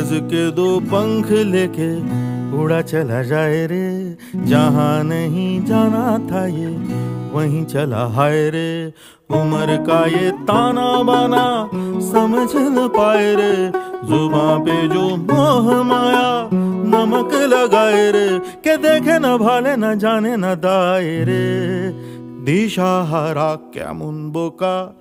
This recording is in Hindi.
कागज के दो पंख लेके उड़ा चला जाए रे, जहां नहीं जाना था ये वहीं चला हाय रे। उम्र का ये ताना बाना समझ न पाए रे, जुबां पे जो मोह माया नमक लगाए रे, के देखे न भाले न जाने न दाए रे। दिशा हारा केमन बोका